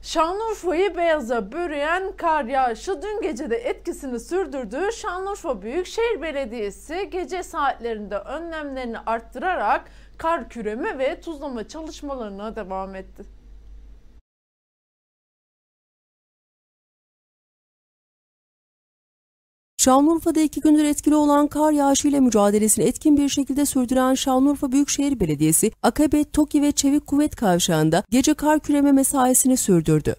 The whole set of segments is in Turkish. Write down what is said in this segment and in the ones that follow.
Şanlıurfa'yı beyaza bürüyen kar yağışı dün gece de etkisini sürdürdü. Şanlıurfa Büyükşehir Belediyesi gece saatlerinde önlemlerini arttırarak kar küreme ve tuzlama çalışmalarına devam etti. Şanlıurfa'da 2 gündür etkili olan kar yağışıyla mücadelesini etkin bir şekilde sürdüren Şanlıurfa Büyükşehir Belediyesi, Akabe, TOKİ ve Çevik Kuvvet Kavşağı'nda gece kar küreme mesaisini sürdürdü.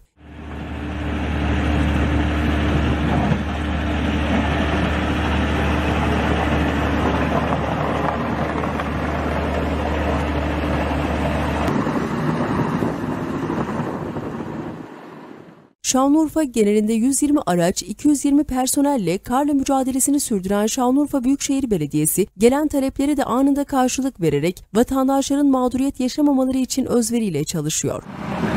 Şanlıurfa genelinde 120 araç, 220 personelle karla mücadelesini sürdüren Şanlıurfa Büyükşehir Belediyesi, gelen taleplere de anında karşılık vererek vatandaşların mağduriyet yaşamamaları için özveriyle çalışıyor.